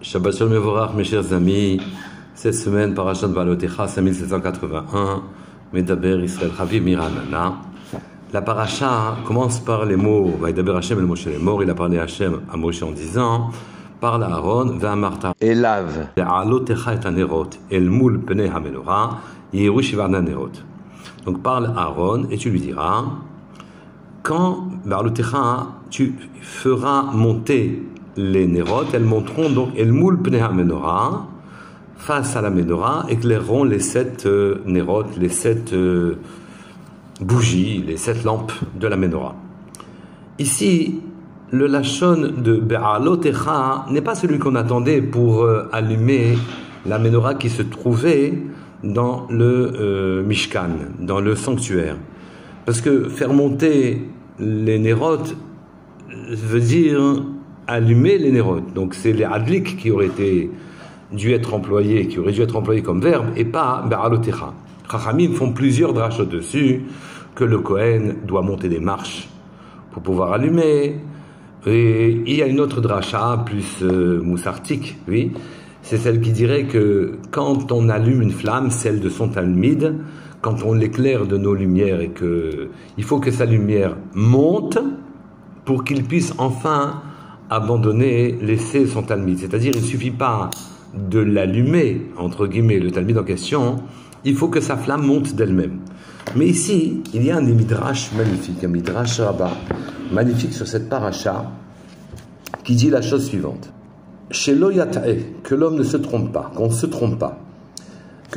Shabbat Shalom Mevorach, mes chers amis. Cette semaine, Parashat Ba'alotecha, 5781, Medaber Israël Chaviv Miranana. La paracha commence par les mots Vaïdaber Hashem el Moshe Lemor. Il a parlé Hashem à Moshe en disant: parle à Aaron, ve'amarta elav Ba'alotecha et anerot el mul pnei hamenora yiru shivarna nerot. Donc parle à Aaron et tu lui diras: quand Ba'alotecha, tu feras monter les Nérot, elles monteront donc El Moul Pnei HaMenorah, face à la Menorah, éclaireront les 7 Nérot, les 7 bougies, les 7 lampes de la Menorah. Ici, le lachon de Be'alotecha n'est pas celui qu'on attendait pour allumer la Menorah qui se trouvait dans le Mishkan, dans le sanctuaire. Parce que faire monter les Nérot veut dire allumer les Nérot. Donc c'est les adlik qui auraient dû être employés comme verbe et pas Ba'alotecha. Chachamim font plusieurs drachot dessus, que le Kohen doit monter des marches pour pouvoir allumer. Et il y a une autre dracha plus moussartique, oui, c'est celle qui dirait que quand on allume une flamme, celle de son talmid, quand on l'éclaire de nos lumières et que il faut que sa lumière monte pour qu'il puisse enfin abandonner, laisser son talmid. C'est-à-dire, il ne suffit pas de l'allumer, entre guillemets, le talmid en question, il faut que sa flamme monte d'elle-même. Mais ici, il y a un midrash magnifique, un midrash rabbah magnifique sur cette paracha, qui dit la chose suivante: Shelo yata'e, que l'homme ne se trompe pas, qu'on ne se trompe pas, que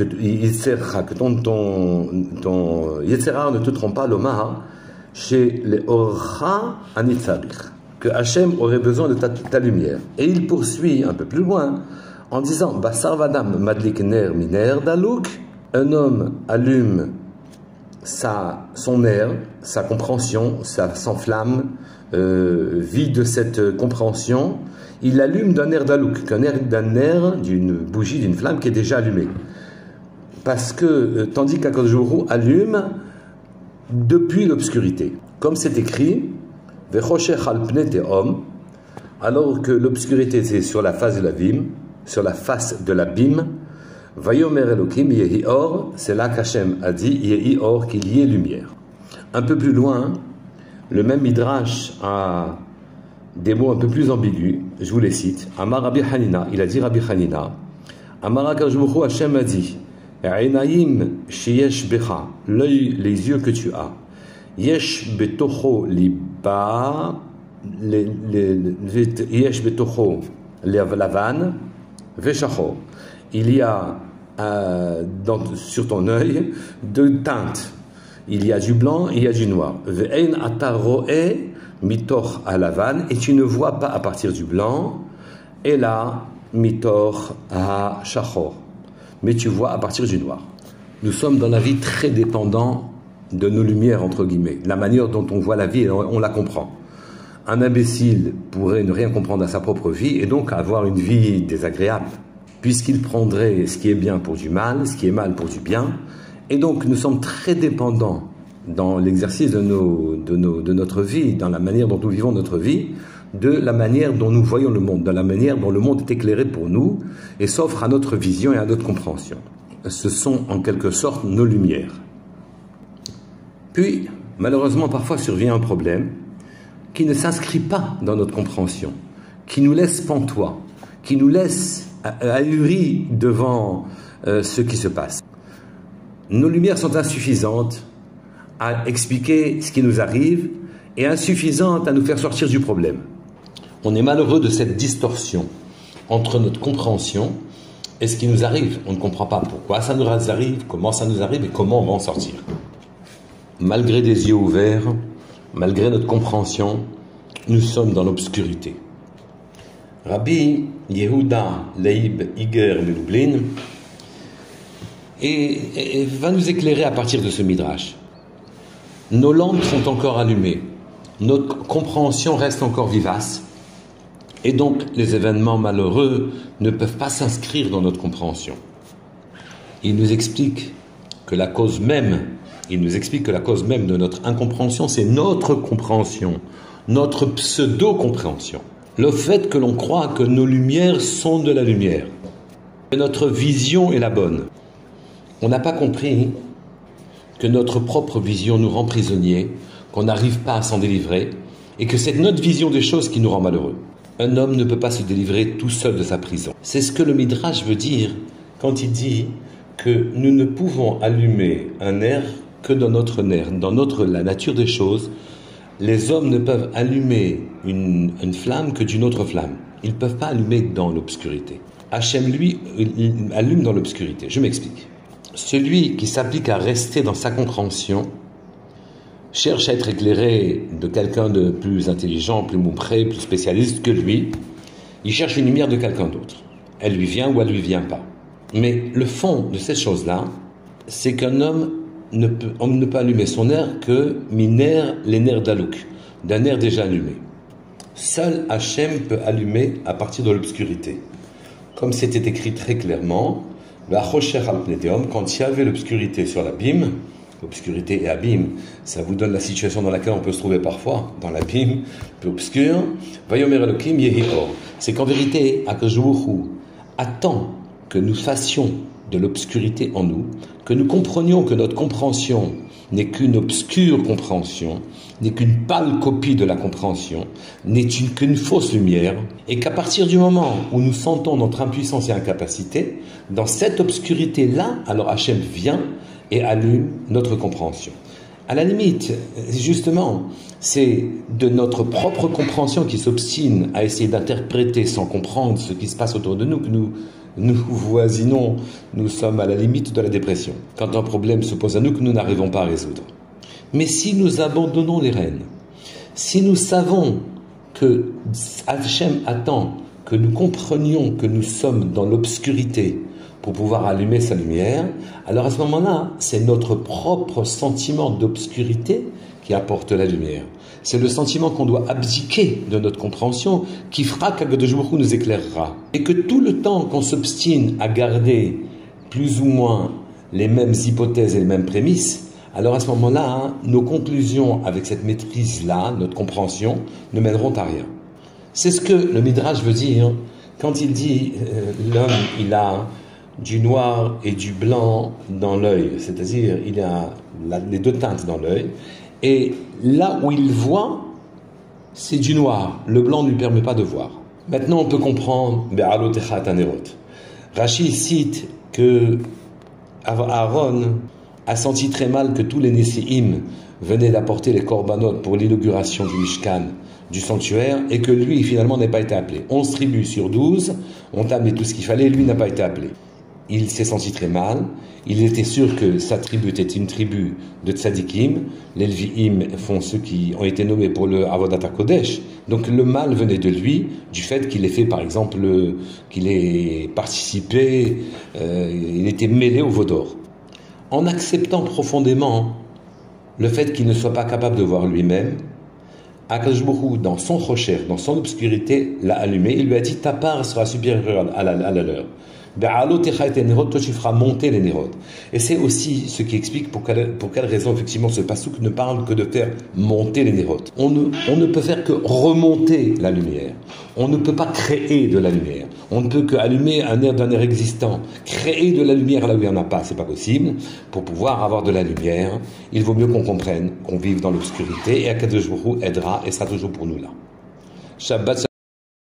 ton Yetzera ne te trompe pas, l'Omar, chez les Orcha Anitzabich, que Hachem aurait besoin de ta lumière. Et il poursuit un peu plus loin en disant: Basar vadam madlik ner miner daluk, un homme allume son air, sa compréhension, s'enflamme, vit de cette compréhension, il allume d'un air dalouk, d'un air, d'une bougie, d'une flamme qui est déjà allumée. Parce que, tandis qu'Akadosh Baruch Hu allume depuis l'obscurité. Comme c'est écrit, Vechoshech al pnei tehom, alors que l'obscurité c'est sur la face de l'abîme, Vayomer Elokim yehi or, c'est là qu'Hachem a dit yehi or, qu'il y ait lumière. Un peu plus loin, le même midrash a des mots un peu plus ambigus, je vous les cite. Amar Rabbi Hanina, il a dit Rabbi Hanina, Amar Akadosh Baruch Hu, Hachem a dit: Einayim sheyesh becha, l'œil, les yeux que tu as, yesh betocho liba, yesh betocho lavan, veshachor. Il y a sur ton œil deux teintes. Il y a du blanc, il y a du noir. Ve'ein ata ro'e mitoch alavan, et tu ne vois pas à partir du blanc, et là mitoch ha shachor, mais tu vois à partir du noir. Nous sommes dans la vie très dépendants de nos lumières, entre guillemets, la manière dont on voit la vie et on la comprend. Un imbécile pourrait ne rien comprendre à sa propre vie et donc avoir une vie désagréable, puisqu'il prendrait ce qui est bien pour du mal, ce qui est mal pour du bien. Et donc nous sommes très dépendants dans l'exercice de notre vie, dans la manière dont nous vivons notre vie, de la manière dont nous voyons le monde, de la manière dont le monde est éclairé pour nous et s'offre à notre vision et à notre compréhension. Ce sont en quelque sorte nos lumières. Puis, malheureusement, parfois survient un problème qui ne s'inscrit pas dans notre compréhension, qui nous laisse pantois, qui nous laisse ahuris devant ce qui se passe. Nos lumières sont insuffisantes à expliquer ce qui nous arrive et insuffisantes à nous faire sortir du problème. On est malheureux de cette distorsion entre notre compréhension et ce qui nous arrive. On ne comprend pas pourquoi ça nous arrive, comment ça nous arrive et comment on va en sortir. Malgré des yeux ouverts, malgré notre compréhension, nous sommes dans l'obscurité. Rabbi Yehuda Leib Iger de Lublin et va nous éclairer à partir de ce midrash. Nos lampes sont encore allumées, notre compréhension reste encore vivace, et donc les événements malheureux ne peuvent pas s'inscrire dans notre compréhension. Il nous explique que la cause même de notre incompréhension, c'est notre compréhension, notre pseudo-compréhension. le fait que l'on croit que nos lumières sont de la lumière, que notre vision est la bonne. On n'a pas compris que notre propre vision nous rend prisonniers, qu'on n'arrive pas à s'en délivrer, et que c'est notre vision des choses qui nous rend malheureux. Un homme ne peut pas se délivrer tout seul de sa prison. C'est ce que le Midrash veut dire quand il dit que nous ne pouvons allumer un nerf que dans notre nerf, dans la nature des choses. Les hommes ne peuvent allumer une flamme que d'une autre flamme. Ils ne peuvent pas allumer dans l'obscurité. Hachem, lui, il allume dans l'obscurité. Je m'explique. Celui qui s'applique à rester dans sa compréhension cherche à être éclairé de quelqu'un de plus intelligent, plus moupré, plus spécialiste que lui. Il cherche une lumière de quelqu'un d'autre. Elle lui vient ou elle lui vient pas. Mais le fond de cette chose-là, c'est qu'un homme ne peut allumer son nerf que les nerfs d'Alouk, d'un nerf déjà allumé. Seul Hachem peut allumer à partir de l'obscurité. Comme c'était écrit très clairement, quand il y avait l'obscurité sur l'abîme, l'obscurité et abîme, ça vous donne la situation dans laquelle on peut se trouver parfois, dans l'abîme, peu obscur. C'est qu'en vérité, Akadosh Baruch Hu attend que nous fassions de l'obscurité en nous, que nous comprenions que notre compréhension n'est qu'une obscure compréhension, n'est qu'une pâle copie de la compréhension, n'est qu'une fausse lumière, et qu'à partir du moment où nous sentons notre impuissance et incapacité, dans cette obscurité-là, alors Hachem vient et allume notre compréhension. À la limite, justement, c'est de notre propre compréhension qui s'obstine à essayer d'interpréter sans comprendre ce qui se passe autour de nous que nous voisinons, nous sommes à la limite de la dépression. Quand un problème se pose à nous que nous n'arrivons pas à résoudre. Mais si nous abandonnons les rênes, si nous savons que Hachem attend que nous comprenions que nous sommes dans l'obscurité pour pouvoir allumer sa lumière, alors à ce moment-là, c'est notre propre sentiment d'obscurité qui apporte la lumière. C'est le sentiment qu'on doit abdiquer de notre compréhension qui fera qu'Akadosh Baruch Hu nous éclairera. Et que tout le temps qu'on s'obstine à garder plus ou moins les mêmes hypothèses et les mêmes prémices, alors à ce moment-là, nos conclusions avec cette maîtrise-là, notre compréhension, ne mèneront à rien. C'est ce que le Midrash veut dire quand il dit l'homme, il a du noir et du blanc dans l'œil, c'est-à-dire il a les deux teintes dans l'œil, et là où il voit, c'est du noir, le blanc ne lui permet pas de voir. Maintenant on peut comprendre Rashi cite que Aaron a senti très mal que tous les Nessim venaient d'apporter les korbanot pour l'inauguration du Mishkan, du sanctuaire, et que lui finalement n'a pas été appelé. 11 tribus sur 12 ont amené tout ce qu'il fallait, lui n'a pas été appelé. Il s'est senti très mal, il était sûr que sa tribu était une tribu de tzadikim, les Lvi'im font ceux qui ont été nommés pour le Avodat HaKodesh, donc le mal venait de lui, du fait qu'il ait fait par exemple, qu'il ait participé, il était mêlé au Vaudor. En acceptant profondément le fait qu'il ne soit pas capable de voir lui-même, Akadosh Baruch Hu, dans son rocher, dans son obscurité, l'a allumé, il lui a dit ta part sera supérieure à la leur. Toi tu feras monter les nérodes. Et c'est aussi ce qui explique pour quelle raison effectivement ce passouk ne parle que de faire monter les nérodes. On ne peut faire que remonter la lumière. On ne peut pas créer de la lumière. On ne peut qu'allumer un nerf d'un nerf existant. Créer de la lumière là où il n'y en a pas, c'est pas possible. Pour pouvoir avoir de la lumière, il vaut mieux qu'on comprenne qu'on vive dans l'obscurité, et Akadosh Baruch Hu aidera et sera toujours pour nous là. Shabbat Shalom.